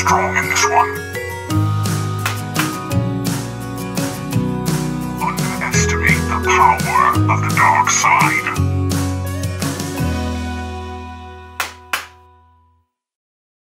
strong in this one. Underestimate the power of the dark side.